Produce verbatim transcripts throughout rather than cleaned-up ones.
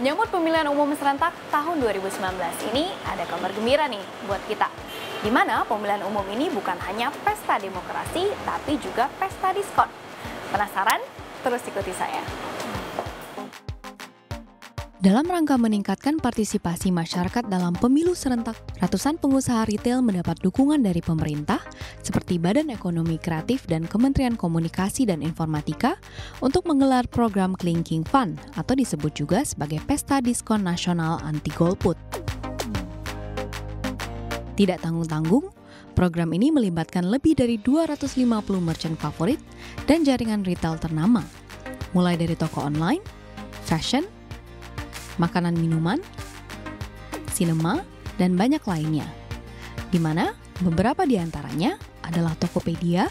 Menyambut pemilihan umum serentak tahun dua ribu sembilan belas ini ada kabar gembira nih buat kita. Di mana pemilihan umum ini bukan hanya pesta demokrasi, tapi juga pesta diskon. Penasaran? Terus ikuti saya. Dalam rangka meningkatkan partisipasi masyarakat dalam pemilu serentak, ratusan pengusaha retail mendapat dukungan dari pemerintah seperti Badan Ekonomi Kreatif dan Kementerian Komunikasi dan Informatika untuk menggelar program Clinking Fund atau disebut juga sebagai Pesta Diskon Nasional Anti Golput. Tidak tanggung-tanggung, program ini melibatkan lebih dari dua ratus lima puluh merchant favorit dan jaringan retail ternama, mulai dari toko online, fashion, makanan minuman, sinema, dan banyak lainnya, di mana beberapa di antaranya adalah Tokopedia,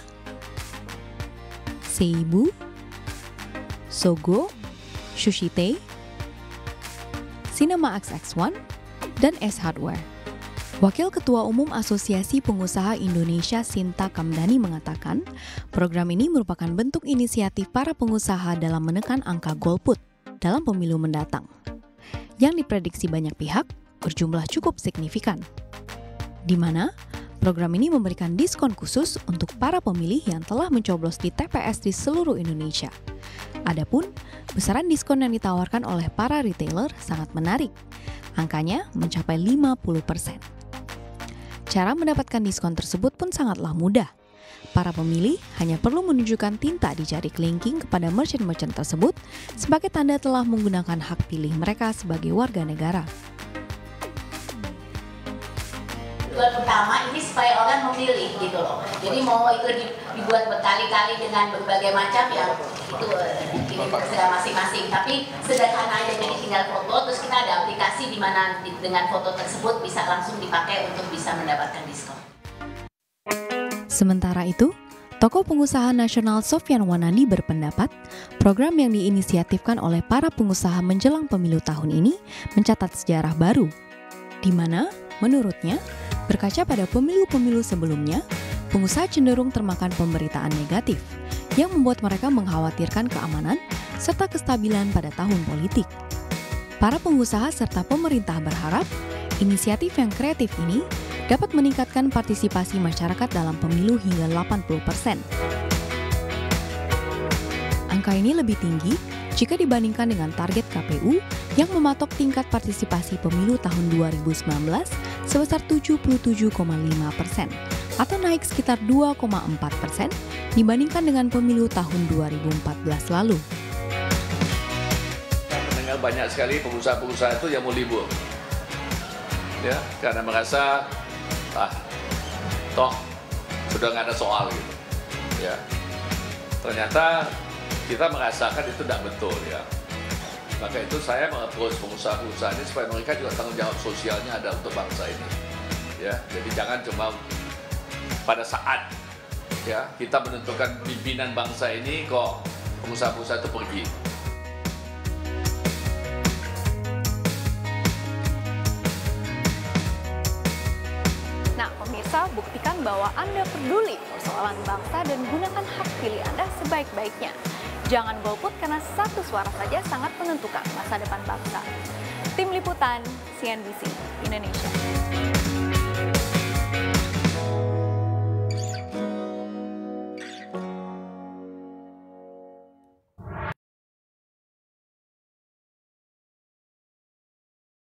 Seibu, Sogo, Sushi Tei, Cinema X X one, dan S Hardware. Wakil Ketua Umum Asosiasi Pengusaha Indonesia Sinta Kamdani mengatakan, program ini merupakan bentuk inisiatif para pengusaha dalam menekan angka golput dalam pemilu mendatang, yang diprediksi banyak pihak berjumlah cukup signifikan, di mana program ini memberikan diskon khusus untuk para pemilih yang telah mencoblos di T P S di seluruh Indonesia. Adapun besaran diskon yang ditawarkan oleh para retailer sangat menarik, angkanya mencapai lima puluh persen. Cara mendapatkan diskon tersebut pun sangatlah mudah. Para pemilih hanya perlu menunjukkan tinta di jari kelingking kepada merchant-merchant tersebut sebagai tanda telah menggunakan hak pilih mereka sebagai warga negara. Tujuan utama ini supaya orang memilih gitu loh. Jadi mau itu dibuat berkali-kali dengan berbagai macam yang itu ini terserah masing-masing. Tapi sederhana aja, jadi tinggal foto, terus kita ada aplikasi di mana dengan foto tersebut bisa langsung dipakai untuk bisa mendapatkan diskon. Sementara itu, tokoh pengusaha nasional Sofyan Wanandi berpendapat program yang diinisiatifkan oleh para pengusaha menjelang pemilu tahun ini mencatat sejarah baru, di mana, menurutnya, berkaca pada pemilu-pemilu sebelumnya, pengusaha cenderung termakan pemberitaan negatif yang membuat mereka mengkhawatirkan keamanan serta kestabilan pada tahun politik. Para pengusaha serta pemerintah berharap inisiatif yang kreatif ini dapat meningkatkan partisipasi masyarakat dalam pemilu hingga delapan puluh persen. Angka ini lebih tinggi jika dibandingkan dengan target K P U yang mematok tingkat partisipasi pemilu tahun dua ribu sembilan belas sebesar tujuh puluh tujuh koma lima persen atau naik sekitar dua koma empat persen dibandingkan dengan pemilu tahun dua ribu empat belas lalu. Mendengar banyak sekali pengusaha-pengusaha itu yang mau libur, ya, karena merasa ah, toh sudah nggak ada soal gitu, ya. Ternyata kita merasakan itu tidak betul, ya. Maka itu saya mengapproach pengusaha-pengusaha ini supaya mereka juga tanggung jawab sosialnya ada untuk bangsa ini, ya. Jadi jangan cuma pada saat ya kita menentukan pimpinan bangsa ini kok pengusaha-pengusaha itu pergi. Buktikan bahwa Anda peduli persoalan bangsa dan gunakan hak pilih Anda sebaik-baiknya. Jangan golput karena satu suara saja sangat menentukan masa depan bangsa. Tim Liputan C N B C Indonesia.